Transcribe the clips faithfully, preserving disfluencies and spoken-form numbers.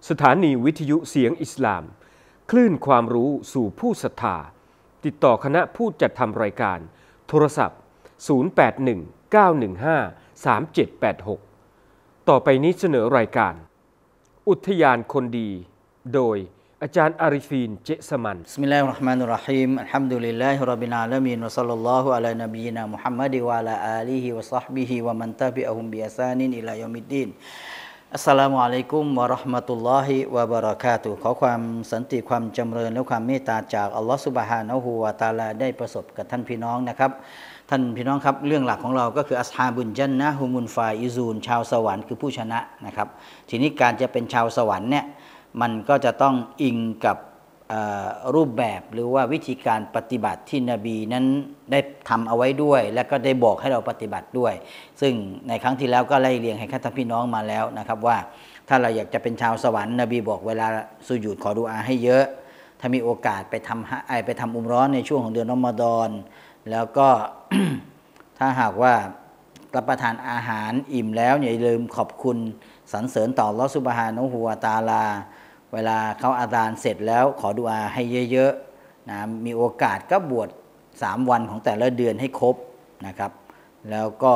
สถานีวิทยุเสียงอิสลามคลื่นความรู้สู่ผู้ศรัทธาติดต่อคณะผู้จัดทำรายการโทรศัพท์ศูนย์ แปด หนึ่ง เก้า หนึ่ง ห้า สาม เจ็ด แปด หกต่อไปนี้เสนอรายการอุทยานคนดีโดยอาจารย์อาริฟีนเจษมันบิสมิลลาฮิรเราะห์มานิรเราะฮีมอัลฮัมดุลิลลาฮิร็อบบิลอาละมีนวะศ็อลลัลลอฮุอะลานบีนามุฮัมมัดวะอะลาอาลีฮิวะศอฮบิฮิวะมันตะบิอะฮุมบิอิห์ซานินอิลายอมิดดีนอัสสลามุอะลัยกุมวะเราะห์มะตุลลอฮิวะบะเราะกาตุฮ์ขอความสันติความจำเริญและความเมตตาจากอัลลอฮฺซุบฮานะฮูวะตะอาลาได้ประสบกับท่านพี่น้องนะครับท่านพี่น้องครับเรื่องหลักของเราก็คืออัศฮาบุลญันนะฮ์ฮุมุลฟาอิซูนชาวสวรรค์คือผู้ชนะนะครับทีนี้การจะเป็นชาวสวรรค์เนี่ยมันก็จะต้องอิงกับรูปแบบหรือว่าวิธีการปฏิบัติที่นบีนั้นได้ทำเอาไว้ด้วยและก็ได้บอกให้เราปฏิบัติด้วยซึ่งในครั้งที่แล้วก็ไล่เรียงให้ท่านพี่น้องมาแล้วนะครับว่าถ้าเราอยากจะเป็นชาวสวรรค์นบีบอกเวลาสุญูดขอดุอาให้เยอะถ้ามีโอกาสไปทำไปทำอุมเราะห์ในช่วงของเดือนรอมฎอนแล้วก็ ถ้าหากว่ารับประทานอาหารอิ่มแล้วอย่าลืมขอบคุณสรรเสริญต่ออัลเลาะห์ซุบฮานะฮูวะตะอาลาเวลาเขาอาซานเสร็จแล้วขอดุอาให้เยอะๆนะมีโอกาสก็บวชสามวันของแต่ละเดือนให้ครบนะครับแล้วก็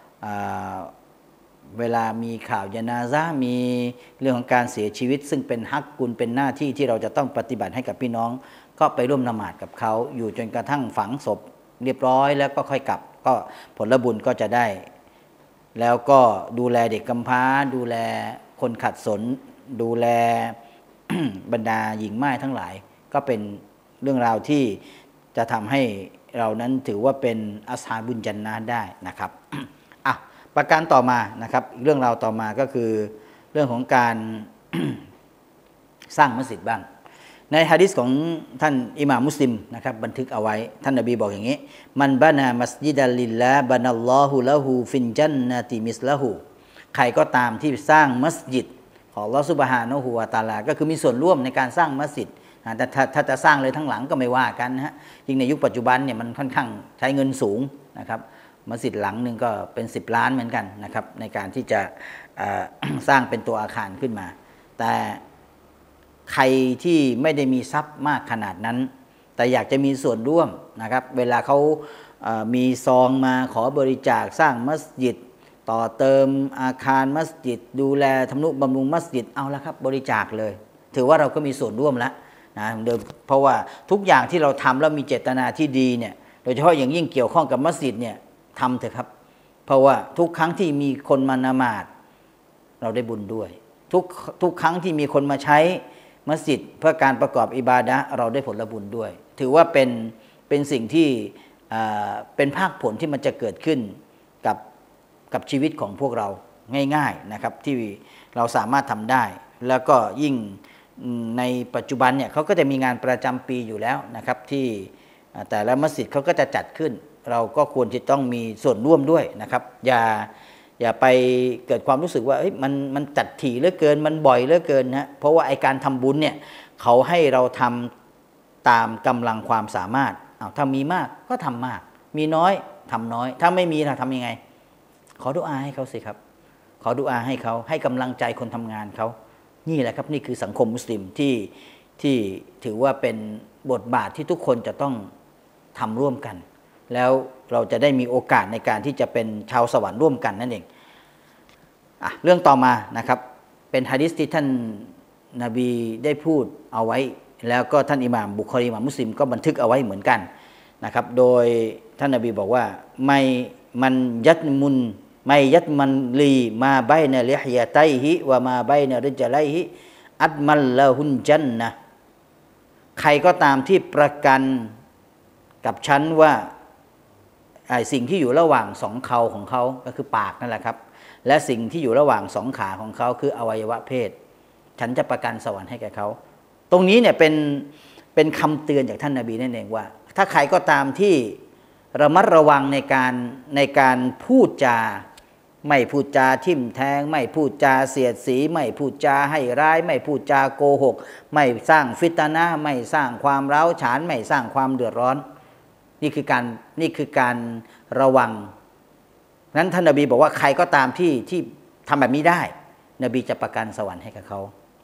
เวลามีข่าวญะนาซะห์มีเรื่องของการเสียชีวิตซึ่งเป็นฮักกุลเป็นหน้าที่ที่เราจะต้องปฏิบัติให้กับพี่น้องก็ไปร่วมละหมาดกับเขาอยู่จนกระทั่งฝังศพเรียบร้อยแล้วก็ค่อยกลับก็ผลบุญก็จะได้แล้วก็ดูแลเด็กกำพร้าดูแลคนขัดสนดูแล บรรดาหญิงม่ายทั้งหลายก็เป็นเรื่องราวที่จะทำให้เรานั้นถือว่าเป็นอัศฮาบุลญันนะห์ได้นะครับ อ่ะประการต่อมานะครับอีกเรื่องราวต่อมาก็คือเรื่องของการ สร้างมัสยิดบ้างในหะดีษของท่านอิหม่ามมุสลิมนะครับบันทึกเอาไว้ท่านนบีบอกอย่างนี้มันบานามัสยิดัลลิลลาฮ์บานัลลอฮุละฮูฟินญันนะติมิสละฮูใครก็ตามที่สร้างมัสยิดของอัลเลาะห์ซุบฮานะฮูวะตะอาลาก็คือมีส่วนร่วมในการสร้างมัสยิดแต่ถ้าถ้าจะสร้างเลยทั้งหลังก็ไม่ว่ากันนะฮะยิ่งในยุคปัจจุบันเนี่ยมันค่อนข้างใช้เงินสูงนะครับมัสยิดหลังหนึ่งก็เป็นสิบล้านเหมือนกันนะครับในการที่จะสร้างเป็นตัวอาคารขึ้นมาแต่ใครที่ไม่ได้มีทรัพย์มากขนาดนั้นแต่อยากจะมีส่วนร่วมนะครับเวลาเขามีซองมาขอบริจาคสร้างมัสยิดต่อเติมอาคารมัสยิดดูแลทำนุบำรุงมัสยิดเอาละครับบริจาคเลยถือว่าเราก็มีส่วนร่วมแล้วนะเดิมเพราะว่าทุกอย่างที่เราทำแล้วมีเจตนาที่ดีเนี่ยโดยเฉพาะอย่างยิ่งเกี่ยวข้องกับมัสยิดเนี่ยทำเถอะครับเพราะว่าทุกครั้งที่มีคนมาละหมาดเราได้บุญด้วยทุกทุกครั้งที่มีคนมาใช้มัสยิดเพื่อการประกอบอิบาดะห์เราได้ผลบุญด้วยถือว่าเป็นเป็นสิ่งที่เป็นภาคผลที่มันจะเกิดขึ้นกับกับชีวิตของพวกเราง่ายๆนะครับที่เราสามารถทำได้แล้วก็ยิ่งในปัจจุบันเนี่ยเขาก็จะมีงานประจำปีอยู่แล้วนะครับที่แต่ละมัสยิดเขาก็จะจัดขึ้นเราก็ควรที่ต้องมีส่วนร่วมด้วยนะครับอย่าอย่าไปเกิดความรู้สึกว่ามันมันจัดถี่เหลือเกินมันบ่อยเหลือเกินนะเพราะว่าไอการทำบุญเนี่ยเขาให้เราทำตามกำลังความสามารถเอาถ้ามีมากก็ทำมากมีน้อยทำน้อยถ้าไม่มีเราทำยังไงขอดุอาให้เขาสิครับขอดุอาให้เขาให้กำลังใจคนทำงานเขานี่แหละครับนี่คือสังคมมุสลิมที่ที่ถือว่าเป็นบทบาทที่ทุกคนจะต้องทำร่วมกันแล้วเราจะได้มีโอกาสในการที่จะเป็นชาวสวรรค์ร่วมกันนั่นเองอ่ะเรื่องต่อมานะครับเป็นหะดีษที่ท่านนบีได้พูดเอาไว้แล้วก็ท่านอิหม่ามบุคอรีอิหม่ามมุสลิมก็บันทึกเอาไว้เหมือนกันนะครับโดยท่านนบีบอกว่าไม่มันยัดมุนไม่ยัดมันลีมาใบนะลิฮยาไตฮิวะมาใบนะริจไลฮิอัดมันละหุนจันนะใครก็ตามที่ประกันกับฉันว่าสิ่งที่อยู่ระหว่างสองเขาของเขาก็คือปากนั่นแหละครับและสิ่งที่อยู่ระหว่างสองขาของเขาคืออวัยวะเพศฉันจะประกันสวรรค์ให้แก่เขาตรงนี้เนี่ยเป็นเป็นคำเตือนจากท่านนบีนั่นเองว่าถ้าใครก็ตามที่ระมัดระวังในการในการพูดจาไม่พูดจาทิ่มแทงไม่พูดจาเสียดสีไม่พูดจาให้ร้ายไม่พูดจาโกหกไม่สร้างฟิตนะห์ไม่สร้างความร้าวฉานไม่สร้างความเดือดร้อนนี่คือการนี่คือการระวังนั้นท่านนบีบอกว่าใครก็ตามที่ที่ทำแบบนี้ได้นบีจะประกันสวรรค์ให้กับเขา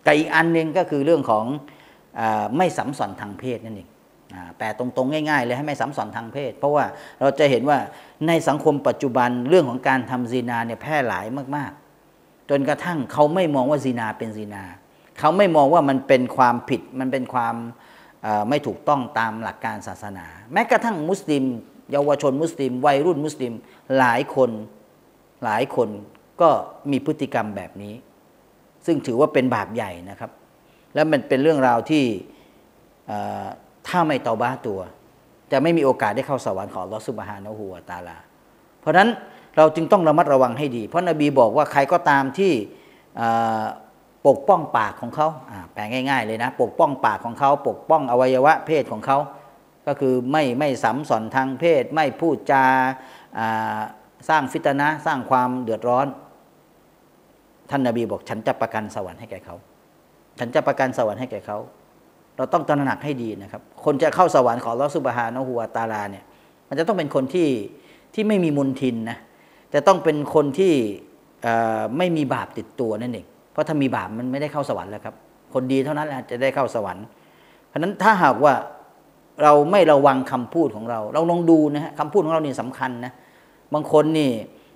กับอีกอันหนึ่งก็คือเรื่องของอไม่สัมสอนทางเพศนั่นเองแปลตรงๆง่ายๆเลยให้ไม่สัมสอนทางเพศเพราะว่าเราจะเห็นว่าในสังคมปัจจุบันเรื่องของการทำซินาเนี่ยแพร่หลายมากๆจนกระทั่งเขาไม่มองว่าซินาเป็นซินาเขาไม่มองว่ามันเป็นความผิดมันเป็นความไม่ถูกต้องตามหลักการศาสนาแม้กระทั่งมุสลิมเยาวชนมุสลิมวัยรุ่นมุสลิมหลายคนหลายคนก็มีพฤติกรรมแบบนี้ซึ่งถือว่าเป็นบาปใหญ่นะครับและมันเป็นเรื่องราวที่ถ้าไม่เตาบ้าตัวจะไม่มีโอกาสได้เข้าสวรรค์ของอัลเลาะห์ซุบฮานะฮูวะตะอาลาเพราะฉะนั้นเราจึงต้องระมัดระวังให้ดีเพราะนบีบอกว่าใครก็ตามที่ปกป้องปากของเขาแปลง่ายๆเลยนะปกป้องปากของเขาปกป้องอวัยวะเพศของเขาก็คือไม่ไม่สัมสอนทางเพศไม่พูดจาสร้างฟิตนะห์สร้างความเดือดร้อนท่านนบีบอกฉันจะประกันสวรรค์ให้แก่เขาฉันจะประกันสวรรค์ให้แก่เขาเราต้องตระหนักให้ดีนะครับคนจะเข้าสวรรค์ของอัลเลาะห์ซุบฮานะฮูวะตะอาลาเนี่ยมันจะต้องเป็นคนที่ที่ไม่มีมลทินนะจะต้องเป็นคนที่ไม่มีบาปติดตัวนั่นเองเพราะถ้ามีบาปมันไม่ได้เข้าสวรรค์แล้วครับคนดีเท่านั้นแหละจะได้เข้าสวรรค์เพราะฉะนั้นถ้าหากว่าเราไม่ระวังคำพูดของเราเราลองดูนะฮะคำพูดของเรานี่สำคัญนะบางคนนี่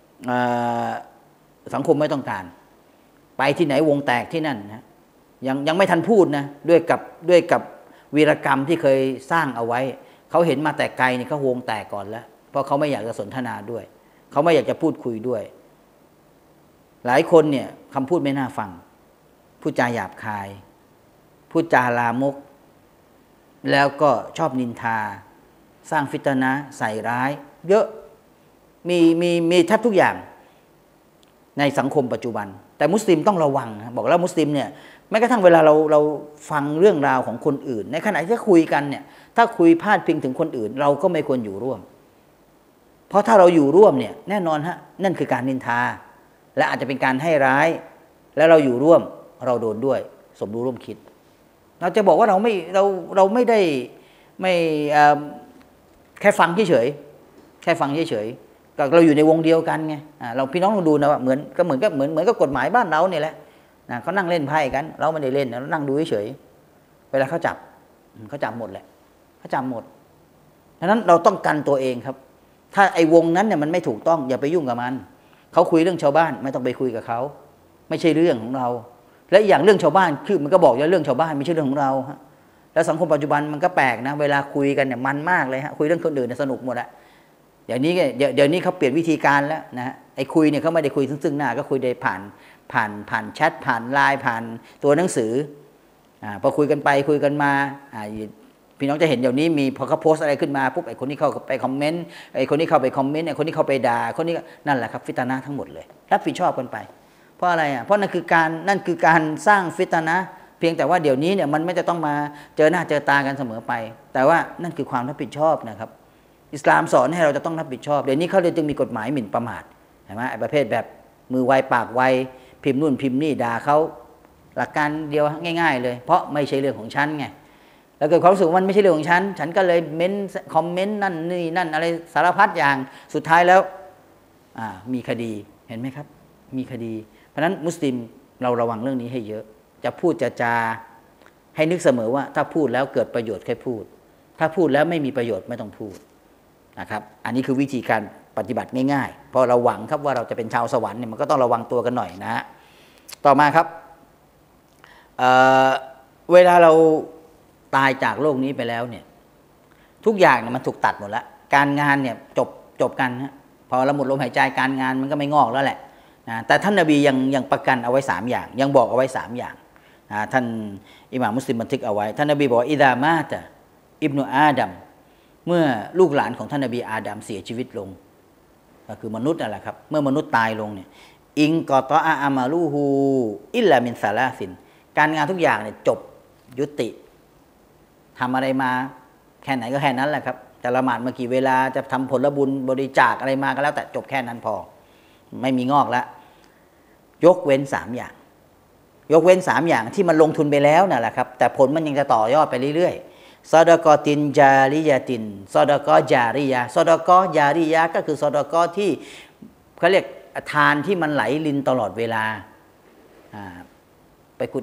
สังคมไม่ต้องการไปที่ไหนวงแตกที่นั่นนะยังยังไม่ทันพูดนะด้วยกับด้วยกับวีรกรรมที่เคยสร้างเอาไว้เขาเห็นมาแต่ไกลนี่เขาวงแตกก่อนแล้วเพราะเขาไม่อยากจะสนทนาด้วยเขาไม่อยากจะพูดคุยด้วยหลายคนเนี่ยคำพูดไม่น่าฟังพูดจาหยาบคายพูดจาลามกแล้วก็ชอบนินทาสร้างฟิตนะห์ใส่ร้ายเยอะมีมีมีแทบทุกอย่างในสังคมปัจจุบันแต่มุสลิมต้องระวังนะบอกแล้วมุสลิมเนี่ยแม้กระทั่งเวลาเราเราฟังเรื่องราวของคนอื่นในขณะที่คุยกันเนี่ยถ้าคุยพาดพิงถึงคนอื่นเราก็ไม่ควรอยู่ร่วมเพราะถ้าเราอยู่ร่วมเนี่ยแน่นอนฮะนั่นคือการนินทาและอาจจะเป็นการให้ร้ายแล้วเราอยู่ร่วมเราโดนด้วยสมรู้ร่วมคิดเราจะบอกว่าเราไม่เราเราไม่ได้ไม่แค่ฟังเฉยๆแค่ฟังเฉยๆก็เราอยู่ในวงเดียวกันไงเราพี่น้องลองดูนะว่าเหมือนก็เหมือนก็เหมือนเหมือนกับกฎหมายบ้านเราเนี่ยแหละนะเขานั่งเล่นไพ่กันเราไม่ได้เล่นเรานั่งดูเฉยๆเวลาเขาจับเขาจับหมดแหละเขาจับหมดฉะนั้นเราต้องกันตัวเองครับถ้าไอ้วงนั้นเนี่ยมันไม่ถูกต้องอย่าไปยุ่งกับมันเขาคุยเรื่องชาวบ้านไม่ต้องไปคุยกับเขาไม่ใช่เรื่องของเราและอย่างเรื่องชาวบ้านคือมันก็บอกว่าเรื่องชาวบ้านไม่ใช่เรื่องของเราฮะแล้วสังคมปัจจุบันมันก็แปลกนะเวลาคุยกันเนี่ยมันมากเลยฮะคุยเรื่องคนอื่นเนี่ยสนุกหมดอะเดี๋ยวนี้เดี๋ยวเดี๋ยวนี้เขาเปลี่ยนวิธีการแล้วนะฮะไอ้คุยเนี่ยเขาไม่ได้คุยซึ่งหน้าก็คุยได้ผ่านผ่านผ่านแชทผ่านไลน์ผ่านตัวหนังสืออ่าพอคุยกันไปคุยกันมาอ่าพี่น้องจะเห็นเดี๋ยวนี้มีพอเขาโพสอะไรขึ้นมาปุ๊บไอ้คนนี้เข้าไปคอมเมนต์ไอ้คนนี้เข้าไปคอมเมนต์ไอ้คนนี้เข้าไปด่าคนนี้นั่นแหละครับฟิตนะห์ทั้งหมดเลยรับผิดชอบกันไปเพราะอะไรอ่ะเพราะนั่นคือการนั่นคือการสร้างฟิตนะห์เพียงแต่ว่าเดี๋ยวนี้เนี่ยมันไม่จะต้องมาเจอหน้าเจอตากันเสมอไปแต่ว่านั่นคือความรับผิดชอบนะครับอิสลามสอนให้เราจะต้องรับผิดชอบเดี๋ยวนี้เขาเลยจึงมีกฎหมายหมิ่นประมาทเห็นไหมไอ้ประเภทแบบมือไวปากไวพิมพ์นู่นพิมพ์นี่ด่าเขาหลักการเดียวง่ายๆเลยเพราะไม่ใช่เรื่องของฉันไงแล้วเกิดความรู้สึกว่ามันไม่ใช่เรื่องของฉันฉันก็เลยเม้นคอมเมนต์นั่นนี่นั่นอะไรสารพัดอย่างสุดท้ายแล้วมีคดีเห็นไหมครับมีคดีเพราะฉะนั้นมุสลิมเราระวังเรื่องนี้ให้เยอะจะพูดจะจาให้นึกเสมอว่าถ้าพูดแล้วเกิดประโยชน์แค่พูดถ้าพูดแล้วไม่มีประโยชน์ไม่ต้องพูดนะครับอันนี้คือวิธีการปฏิบัติง่ายๆเพราะเราหวังครับว่าเราจะเป็นชาวสวรรค์เนี่ยมันก็ต้องระวังตัวกันหน่อยนะฮะต่อมาครับ เ, เวลาเราตายจากโลกนี้ไปแล้วเนี่ยทุกอย่างเนี่ยมันถูกตัดหมดแล้วการงานเนี่ยจบจบกันฮะพอเราหมดลมหายใจการงานมันก็ไม่งอกแล้วแหละนะแต่ท่านนบียังยังประกันเอาไว้สามอย่างยังบอกเอาไว้สามอย่างนะท่านอิหม่ามมุสลิมบันทึกเอาไว้ท่านนบีบอกอิดามาตะอิบนุอาดัมเมื่อลูกหลานของท่านนบีอาดัมเสียชีวิตลงก็คือมนุษย์นั่นแหละครับเมื่อมนุษย์ตายลงเนี่ยอิงกอตออามาลูฮูอิลลามินซาลาซินการงานทุกอย่างเนี่ยจบยุติทำอะไรมาแค่ไหนก็แค่นั้นแหละครับจะละหมาดมากี่เวลาจะทำผลบุญบริจาคอะไรมาก็แล้วแต่จบแค่นั้นพอไม่มีงอกแล้วยกเว้นสามอย่างยกเว้นสามอย่างที่มันลงทุนไปแล้วนั่นแหละครับแต่ผลมันยังจะต่อยอดไปเรื่อยๆซอดากอตินจาริยาตินซอดากอจาริยาซอดากอจาริยาก็คือซอดากอที่เขาเรียกทานที่มันไหลลินตลอดเวลาไปขุด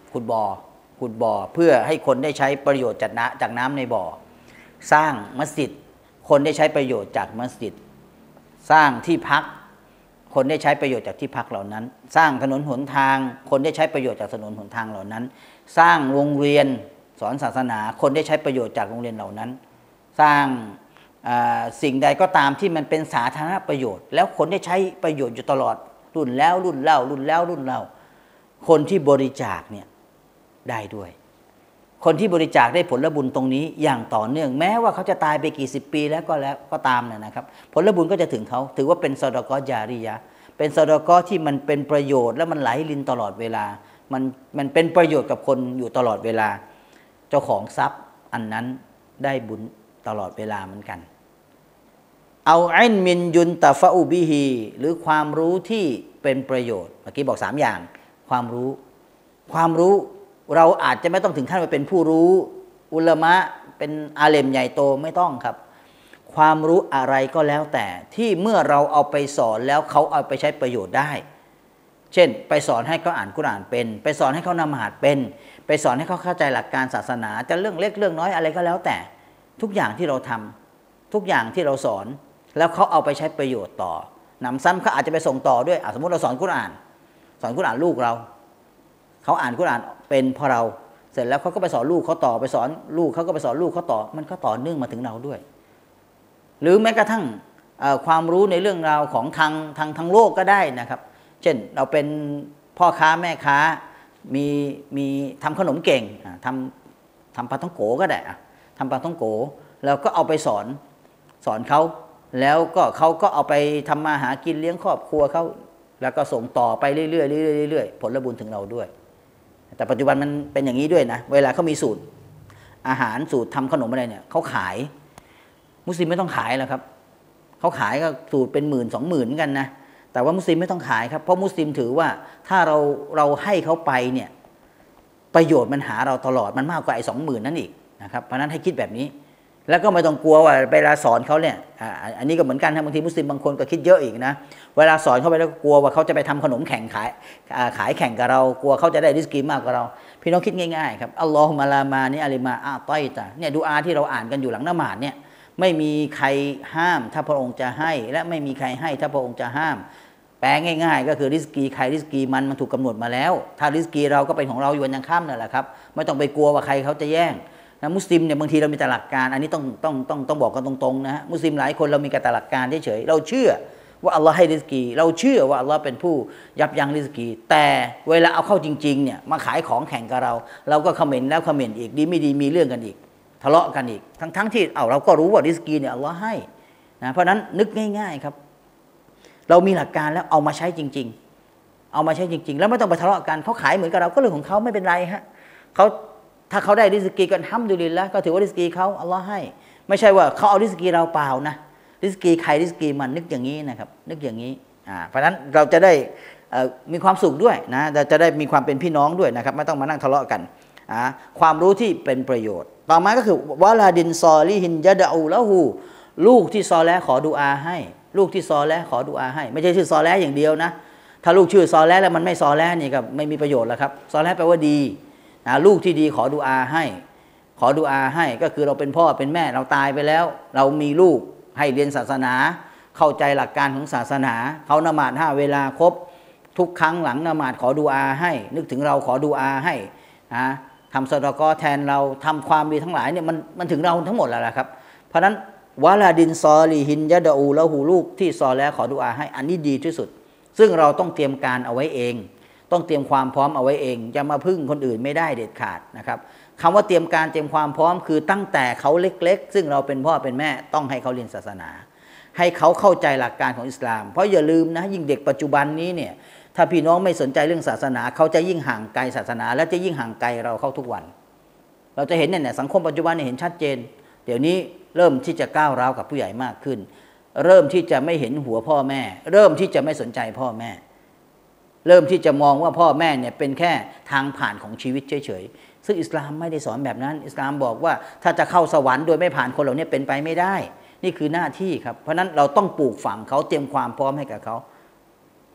ขุดบ่อขุดบ่อเพื่อให้คนได้ใช้ประโยชน์จากน้ำจากน้ำในบ่อสร้างมัสยิดคนได้ใช้ประโยชน์จากมัสยิดสร้างที่พักคนได้ใช้ประโยชน์จากที่พักเหล่านั้นสร้างถนนหนทางคนได้ใช้ประโยชน์จากถนนหนทางเหล่านั้นสร้างโรงเรียนสอนศาสนาคนได้ใช้ประโยชน์จากโรงเรียนเหล่านั้นสร้างสิ่งใดก็ตามที่มันเป็นสาธารณประโยชน์แล้วคนได้ใช้ประโยชน์อยู่ตลอดรุ่นแล้วรุ่นเล่ารุ่นแล้วรุ่นเล่าคนที่บริจาคเนี่ยได้ด้วยคนที่บริจาคได้ผลบุญตรงนี้อย่างต่อเนื่องแม้ว่าเขาจะตายไปกี่สิบปีแล้วก็แล้วก็ตามเนี่ยนะครับผลบุญก็จะถึงเขาถือว่าเป็นซอดากอจาริยะเป็นซอดากอที่มันเป็นประโยชน์และมันไหลลินตลอดเวลามันมันเป็นประโยชน์กับคนอยู่ตลอดเวลาเจ้าของทรัพย์อันนั้นได้บุญตลอดเวลาเหมือนกันเอาอินมินยุนตะฟะอูบิฮีหรือความรู้ที่เป็นประโยชน์เมื่อกี้บอกสามอย่างความรู้ความรู้เราอาจจะไม่ต้องถึงขั้นไปเป็นผู้รู้อุลามะเป็นอาเลมใหญ่โตไม่ต้องครับความรู้อะไรก็แล้วแต่ที่เมื่อเราเอาไปสอนแล้วเขาเอาไปใช้ประโยชน์ได้เช่นไปสอนให้เขาอ่านกุรอานเป็นไปสอนให้เขานมาดเป็นไปสอนให้เขาเข้าใจหลักการศาสนาจะเรื่องเล็กเรื่องน้อยอะไรก็แล้วแต่ทุกอย่างที่เราทำทุกอย่างที่เราสอนแล้วเขาเอาไปใช้ประโยชน์ต่อนำซ้ำเขาอาจจะไปส่งต่อด้วยสมมติเราสอนกุรอานสอนกุรอานลูกเราเขาอ่านกุรอานเป็นพอเราเสร็จแล้วเขาก็ไปสอนลูกเขาต่อไปสอนลูกเขาก็ไปสอนลูกเขาต่อมันก็ต่อเนื่องมาถึงเราด้วยหรือแม้กระทั่งความรู้ในเรื่องราวของทางทางทางโลกก็ได้นะครับเช่นเราเป็นพ่อค้าแม่ค้ามีมีทำขนมเก่งทำทำปลาท่องโกก็ได้ทำปลาท่องโกแล้วก็เอาไปสอนสอนเขาแล้วก็เขาก็เอาไปทำมาหากินเลี้ยงครอบครัวเขาแล้วก็ส่งต่อไปเรื่อยๆเรื่อยๆเรื่อยๆผลบุญถึงเราด้วยแต่ปัจจุบันมันเป็นอย่างนี้ด้วยนะเวลาเขามีสูตรอาหารสูตรทำขนมอะไรเนี่ยเขาขายมุสลิมไม่ต้องขายแล้วครับเขาขายก็สูตรเป็นหมื่นสองหมื่นกันนะแต่ว่ามุสลิมไม่ต้องขายครับเพราะมุสลิมถือว่าถ้าเราเราให้เขาไปเนี่ยประโยชน์มันหาเราตลอดมันมากกว่าไอ้สองหมื่นนั่นอีกนะครับเพราะนั้นให้คิดแบบนี้แล้วก็ไม่ต้องกลัวว่าเวลาสอนเขาเนี่ยอันนี้ก็เหมือนกันนะบางทีมุสลิมบางคนก็คิดเยอะอีกนะเวลาสอนเขาไปแล้วก็กลัวว่าเขาจะไปทำขนมแข่งขายขายแข่งกับเรากลัวเขาจะได้ริสกีมากกว่าเราพี่น้องคิดง่ายๆครับอัลลอฮุมะลามานี่อะลิมาอะตอยตะเนี่ยดุอาที่เราอ่านกันอยู่หลังละหมาดเนี่ยไม่มีใครห้ามถ้าพระองค์จะให้และไม่มีใครให้ถ้าพระองค์จะห้ามแปลง่ายๆก็คือริสกีใครริสกีมันมันถูกกำหนดมาแล้วถ้าริสกีเราก็เป็นของเราอยู่วันยังค่ำนั่นแหละครับไม่ต้องไปกลัวว่าใครเขาจะแย่งนะมุสลิมเนี่ยบางทีเรามีแต่หลักการอันนี้ต้องต้องต้องต้องบอกกันตรงๆนะฮะมุสลิมหลายคนเรามีแต่หลักการเฉยๆเราเชื่อว่าอัลลอฮ์ให้ริสกีเราเชื่อว่าอัลลอฮ์เป็นผู้ยับยั้งริสกีแต่เวลาเอาเข้าจริงๆเนี่ยมาขายของแข่งกับเราเราก็คอมเมนต์แล้วคอมเมนต์อีกดีไม่ดีมีเรื่องกันอีกทะเลาะกันอีกทั้งๆที่เอ้าเราก็รู้ว่าริสกีเนี่ยอัลลอฮ์ให้นะเพราะนั้นนึกง่ายๆครับเรามีหลักการแล้วเอามาใช้จริงๆเอามาใช้จริงๆแล้วไม่ต้องไปทะเลาะกันเขาขายเหมือนกับเราก็เรื่องของเขาไม่เป็นไรฮะเขาถ้าเขาได้ริสกีกันฮัมดุลิลละก็ถือว่าริสกีเขาอัลลอฮ์ให้ไม่ใช่ว่าเขาเอาริสกีเราเปล่านะริสกีใครริสกีมันนึกอย่างนี้นะครับนึกอย่างนี้อ่าเพราะฉะนั้นเราจะได้มีความสุขด้วยนะเราจะได้มีความเป็นพี่น้องด้วยนะครับไม่ต้องมานั่งทะเลาะกันอ่าความรู้ที่เป็นประโยชน์ต่อมาก็คือวะลาดินซอลีฮินยะดะอูละหูลูกที่ซอแลขอดุอาให้ลูกที่ซอแลขอดุอาให้ไม่ใช่ชื่อซอแลอย่างเดียวนะถ้าลูกชื่อซอแลแล้วมันไม่ซอแลนี่ก็ไม่มีประโยชน์แล้วครับซอแลแปลว่าดีลูกที่ดีขอดุอาให้ขอดุอาให้ก็คือเราเป็นพ่อเป็นแม่เราตายไปแล้วเรามีลูกให้เรียนศาสนาเข้าใจหลักการของศาสนาเขานมาดห้าเวลาครบทุกครั้งหลังนมาดขอดุอาให้นึกถึงเราขอดุอาให้นะทำซอดากอแทนเราทำความดีทั้งหลายเนี่ยมันมันถึงเราทั้งหมดแล้วล่ะครับเพราะนั้นวะลาดินซอลีฮินยะดะอูละหูลูกที่ซอแล้วขอดุอาให้อันนี้ดีที่สุดซึ่งเราต้องเตรียมการเอาไว้เองต้องเตรียมความพร้อมเอาไว้เองจะมาพึ่งคนอื่นไม่ได้เด็ดขาดนะครับคำว่าเตรียมการเตรียมความพร้อมคือตั้งแต่เขาเล็กๆซึ่งเราเป็นพ่อเป็นแม่ต้องให้เขาเรียนศาสนาให้เขาเข้าใจหลักการของอิสลามเพราะอย่าลืมนะยิ่งเด็กปัจจุบันนี้เนี่ยถ้าพี่น้องไม่สนใจเรื่องศาสนาเขาจะยิ่งห่างไกลศาสนาและจะยิ่งห่างไกลเราเข้าทุกวันเราจะเห็นเนี่ยสังคมปัจจุบันเนี่ยเห็นชัดเจนเดี๋ยวนี้เริ่มที่จะก้าวร้าวกับผู้ใหญ่มากขึ้นเริ่มที่จะไม่เห็นหัวพ่อแม่เริ่มที่จะไม่สนใจพ่อแม่เริ่มที่จะมองว่าพ่อแม่เนี่ยเป็นแค่ทางผ่านของชีวิตเฉยๆซึ่งอิสลามไม่ได้สอนแบบนั้นอิสลามบอกว่าถ้าจะเข้าสวรรค์โดยไม่ผ่านคนเหล่านี้เป็นไปไม่ได้นี่คือหน้าที่ครับเพราะนั้นเราต้องปลูกฝังเขาเตรียมความพร้อมให้กับเขา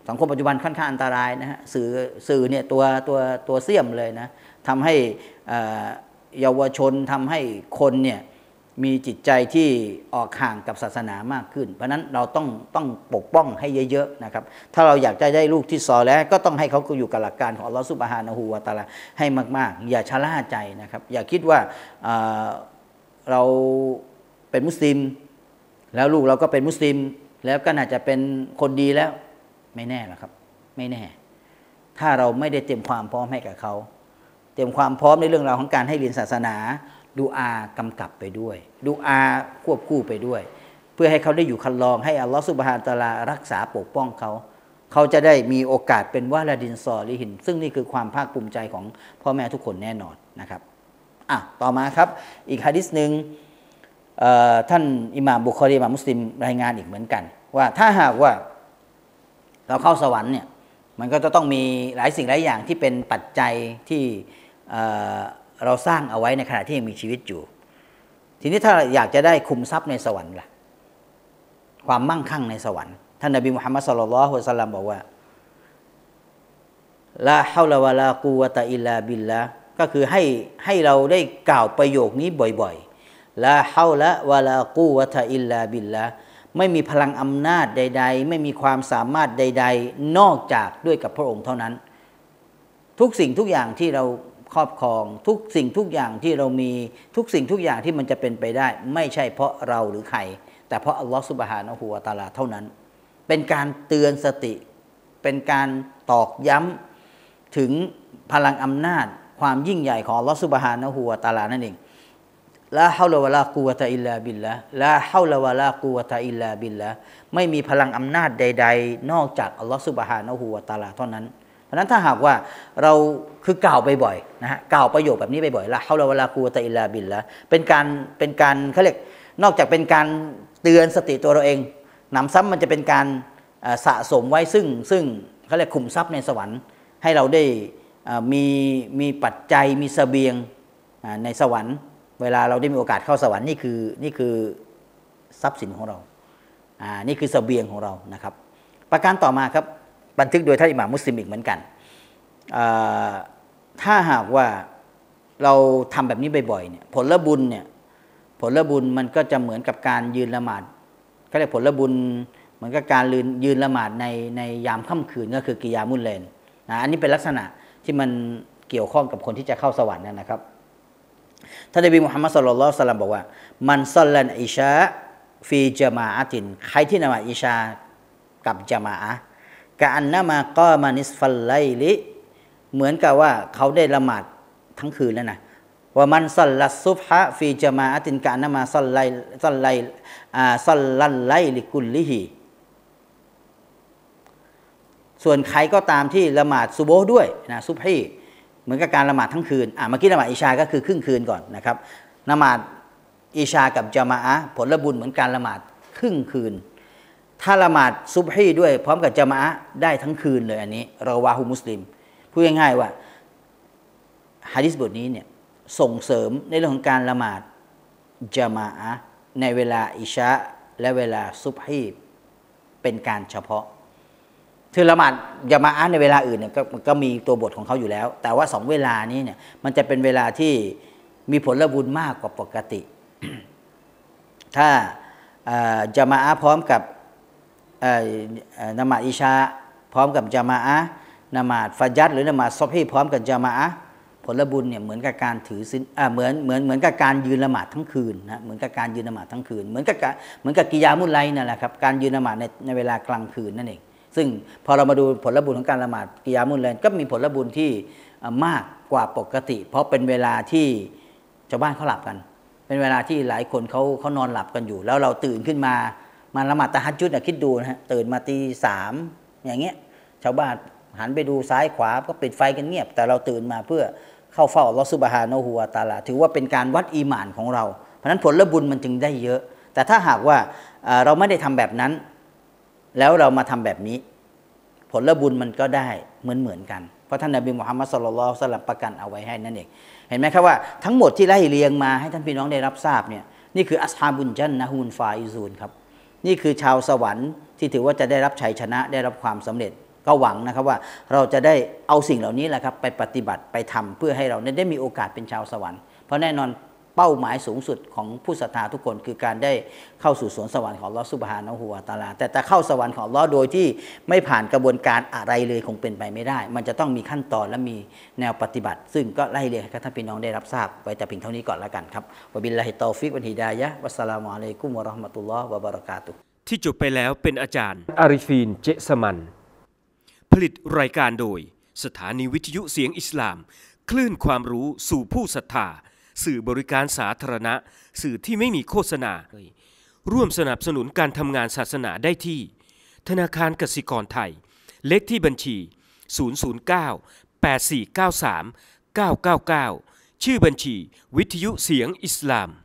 สังคมปัจจุบันค่อนข้างอันตรายนะฮะสื่อสื่อเนี่ยตัวตัวตัวเสี่ยมเลยนะทำให้เยาวชนทำให้คนเนี่ยมีจิตใจที่ออกห่างกับศาสนามากขึ้นเพราะนั้นเราต้องต้องปกป้องให้เยอะๆนะครับถ้าเราอยากจะได้ลูกที่ซอแล้วก็ต้องให้เขาอยู่กับหลักการของอัลลอฮฺซุบฮานะฮูวะตะอาลาให้มากๆอย่าชะล่าใจนะครับอย่าคิดว่าเราเป็นมุสลิมแล้วลูกเราก็เป็นมุสลิมแล้วก็น่าจะเป็นคนดีแล้วไม่แน่หรอกครับไม่แน่ถ้าเราไม่ได้เตรียมความพร้อมให้กับเขาเตรียมความพร้อมในเรื่องราวของการให้เรียนศาสนาดูอากำกับไปด้วยดูอาควบคู่ไปด้วยเพื่อให้เขาได้อยู่คันลองให้อัลลอฮฺซุบฮานะฮูวะตะอาลารักษาปกป้องเขาเขาจะได้มีโอกาสเป็นวะลาดินซอลิฮินซึ่งนี่คือความภาคภูมิใจของพ่อแม่ทุกคนแน่นอนนะครับอ่ะต่อมาครับอีกหะดีษหนึ่งท่านอิหม่ามบุคอรีอิหม่ามมุสลิมรายงานอีกเหมือนกันว่าถ้าหากว่าเราเข้าสวรรค์เนี่ยมันก็จะต้องมีหลายสิ่งหลายอย่างที่เป็นปัจจัยที่เราสร้างเอาไว้ในขณะที่ยังมีชีวิตอยู่ทีนี้ถ้าอยากจะได้คุมทรัพย์ในสวรรค์ล่ะความมั่งคั่งในสวรรค์ท่านนบีมุฮัมมัดศ็อลลัลลอฮุอะลัยฮิวะซัลลัมบอกว่าลาฮาวลาวะลากุวะตะอิลลาบิลลาห์ก็คือให้ให้เราได้กล่าวประโยคนี้บ่อยๆลาฮาวละวะลากุวะตะอิลลาบิลลาห์ไม่มีพลังอำนาจใดๆไม่มีความสามารถใดๆนอกจากด้วยกับพระองค์เท่านั้นทุกสิ่งทุกอย่างที่เราครอบครองทุกสิ่งทุกอย่างที่เรามีทุกสิ่งทุกอย่างที่มันจะเป็นไปได้ไม่ใช่เพราะเราหรือใครแต่เพราะอัลลอฮฺซุบฮานะฮูวะตะอาลาเท่านั้นเป็นการเตือนสติเป็นการตอกย้ำถึงพลังอำนาจความยิ่งใหญ่ของอัลลอฮฺซุบฮานะฮูวะตะอาลานั่นเองลาฮาวลาวะลากุวะตะอิลลาบิลลาห์ลาฮาวลาวะลากุวะตะอิลลาบิลลาห์ไม่มีพลังอำนาจใดๆนอกจากอัลลอฮฺซุบฮานะฮูวะตะอาลาเท่านั้นเพราะนั้นถ้าหากว่าเราคือกล่าวไปบ่อยนะฮะกล่าวประโยคแบบนี้ไปบ่อยละฮาวลาวะลากุวะตะอิลลาบิลลาห์เป็นการเป็นการเขาเรียกนอกจากเป็นการเตือนสติตัวเราเองหนำซ้ำมันจะเป็นการสะสมไว้ซึ่งซึ่งเขาเรียกขุมทรัพย์ในสวรรค์ให้เราได้มีมีปัจจัยมีเสบียงในสวรรค์เวลาเราได้มีโอกาสเข้าสวรรค์นี่คือนี่คือทรัพย์สินของเราอ่านี่คือเสบียงของเรานะครับประการต่อมาครับบันทึกโดยท่านอิหม่ามมุสลิมอีกเหมือนกันถ้าหากว่าเราทำแบบนี้บ่อยๆเนี่ยผลบุญเนี่ยผลบุญมันก็จะเหมือนกับการยืนละหมาดเขาเรียกผลบุญเหมือนกับการยืนยืนละหมาดในในยามค่ำคืนก็คือกิยามุลเลนนะอันนี้เป็นลักษณะที่มันเกี่ยวข้องกับคนที่จะเข้าสวรรค์นะครับท่านนบีมุฮัมมัดศ็อลลัลลอฮุอะลัยฮิวะซัลลัมบอกว่ามันศ็อลลัลอิชาฟีญะมาอะตินใครที่ละหมาดอิชากับญะมาอะห์กะอันนะมากอมานิสฟัลไลลิเหมือนกับว่าเขาได้ละหมาดทั้งคืนแล้วนะว่ามันซัลลัสซุบฮะฟีญะมาอะตินกะอันนะมาซัลไลซัลไลอ่าซัลลัลไลลิกุลลิฮิส่วนใครก็ตามที่ละหมาดซุโบฮ์ด้วยนะซุบฮีเหมือนกับการละหมาดทั้งคืนอ่ะเมื่อกี้ละหมาดอิชาก็คือครึ่งคืนก่อนนะครับละหมาดอิชากับญะมาอะห์ผลบุญเหมือนการละหมาดครึ่งคืนถ้าละหมาดซุบฮีด้วยพร้อมกับญะมาอะห์ได้ทั้งคืนเลยอันนี้เราวาหุมุสลิมพูดง่ายๆว่าหะดีษบทนี้เนี่ยส่งเสริมในเรื่องของการละหมาดญะมาอะห์ในเวลาอิชาและเวลาซุบฮีเป็นการเฉพาะคือละหมาดญะมาอะห์ในเวลาอื่นเนี่ย ก, ก็มีตัวบทของเขาอยู่แล้วแต่ว่าสองเวลานี้เนี่ยมันจะเป็นเวลาที่มีผลบุญมากกว่าปกติ ถ้าญะมาอะห์พร้อมกับละหมาดอิชาพร้อมกับญะมาอะห์ละหมาดฟัจญ์หรือละหมาดซุบฮีพร้อมกับญะมาอะห์ผลบุญเนี่ยเหมือนกับการถือศีลอ่าเหมือนเหมือนเหมือนกับการยืนละหมาดทั้งคืนนะเหมือนกับการยืนละหมาดทั้งคืนเหมือนกับเหมือนกับกิยามุลไลนั่นแหละครับการยืนละหมาดในในเวลากลางคืนนั่นเองซึ่งพอเรามาดูผลบุญของการละหมาดกิยามุลไลก็มีผลบุญที่มากกว่าปกติเพราะเป็นเวลาที่ชาวบ้านเขาหลับกันเป็นเวลาที่หลายคนเขาเขานอนหลับกันอยู่แล้วเราตื่นขึ้นมามาละหมาดตะฮัจญุดนะคิดดูนะฮะตื่นมาตีสามอย่างเงี้ยชาวบ้านหันไปดูซ้ายขวาก็ปิดไฟกันเงียบแต่เราตื่นมาเพื่อเข้าเฝ้าอัลลอฮฺซุบฮานะฮูวะตะอาลาถือว่าเป็นการวัดอีหม่านของเราเพราะฉะนั้นผลบุญมันจึงได้เยอะแต่ถ้าหากว่าเราไม่ได้ทำแบบนั้นแล้วเรามาทำแบบนี้ผลบุญมันก็ได้เหมือนเหมือนกันเพราะท่านนบีมุฮัมมัดศ็อลลัลลอฮุอะลัยฮิวะซัลลัมประกันเอาไว้ให้นั่นเองเห็นไหมครับว่าทั้งหมดที่ไล่เรียงมาให้ท่านพี่น้องได้รับทราบเนี่ยนี่คืออัศฮาบุลญันนะฮุนฟาอิซูนครับนี่คือชาวสวรรค์ที่ถือว่าจะได้รับชัยชนะได้รับความสำเร็จก็หวังนะครับว่าเราจะได้เอาสิ่งเหล่านี้แหละครับไปปฏิบัติไปทำเพื่อให้เราได้มีโอกาสเป็นชาวสวรรค์เพราะแน่นอนเป้าหมายสูงสุดของผู้ศรัทธาทุกคนคือการได้เข้าสู่สวนสวรรค์ของอัลเลาะห์ซุบฮานะฮูวะตะอาลาแต่แต่เข้าสวรรค์ของอัลเลาะห์โดยที่ไม่ผ่านกระบวนการอะไรเลยคงเป็นไปไม่ได้มันจะต้องมีขั้นตอนและมีแนวปฏิบัติซึ่งก็ไล่เรียงให้ท่านพี่น้องได้รับทราบไว้แต่เพียงเท่านี้ก่อนแล้วกันครับวะบิลลาฮิตอฟิกวัลฮิดายะฮ์วัสสลามุอะลัยกุมวะเราะห์มะตุลลอฮ์วะบะเราะกาตุฮ์ที่จบไปแล้วเป็นอาจารย์อาริฟีนเจสมันผลิตรายการโดยสถานีวิทยุเสียงอิสลามคลื่นความรู้สู่ผู้ศรัทธาสื่อบริการสาธารณะสื่อที่ไม่มีโฆษณาร่วมสนับสนุนการทำงานศาสนาได้ที่ธนาคารกสิกรไทยเลขที่บัญชีศูนย์ ศูนย์ เก้า แปด สี่ เก้า สาม เก้า เก้า เก้าชื่อบัญชีวิทยุเสียงอิสลาม